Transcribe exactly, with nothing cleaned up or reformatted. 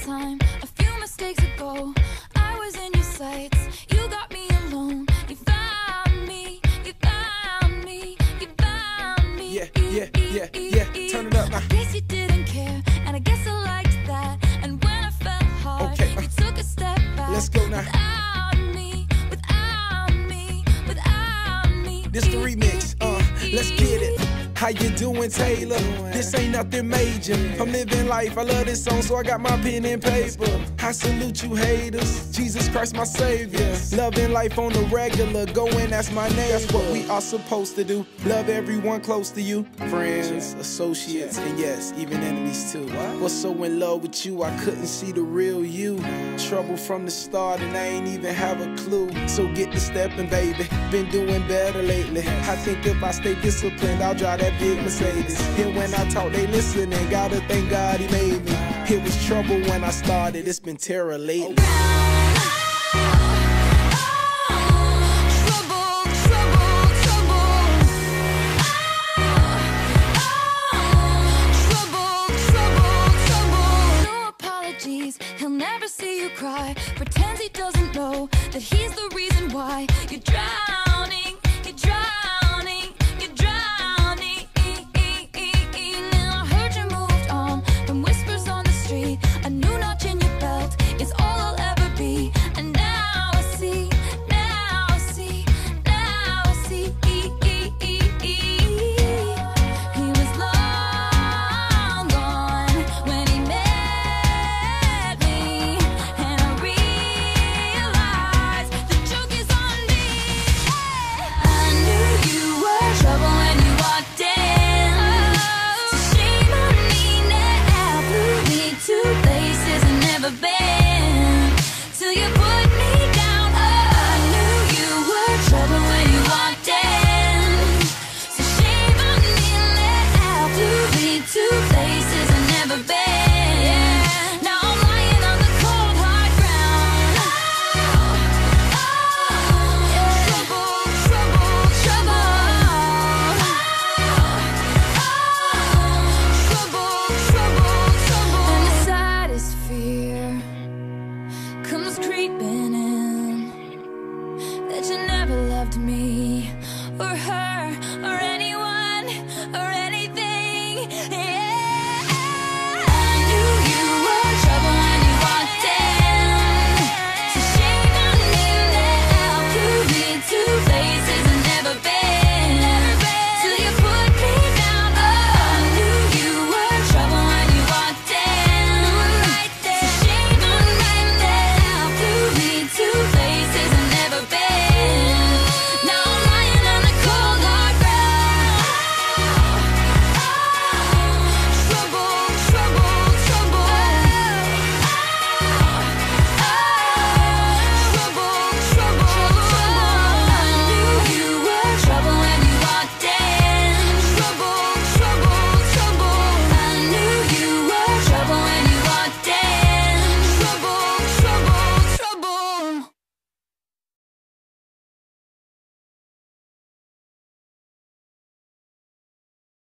time, a few mistakes ago, I was in your sights. You got me alone. You found me. You found me. You found me. Yeah, yeah, yeah, yeah. Turn it up now. I guess you didn't care, and I guess I liked that. And when I fell hard, okay, uh, you took a step back. Let's go now. Without me, without me, without me. This the remix. Uh, let's get it. How you doing, Taylor? This ain't nothing major. I'm living life, I love this song, so I got my pen and paper. I salute you haters, Jesus Christ my savior. Loving life on the regular, go and ask my name. That's what we are supposed to do. Love everyone close to you. Friends, associates, and yes, even enemies too. Was so in love with you, I couldn't see the real you. Trouble from the start and I ain't even have a clue. So get to stepping, baby. Been doing better lately. I think if I stay disciplined, I'll drive that big Mercedes. Here when I talk, they listening. Gotta thank God he made me. It was trouble when I started. It's been terror lately.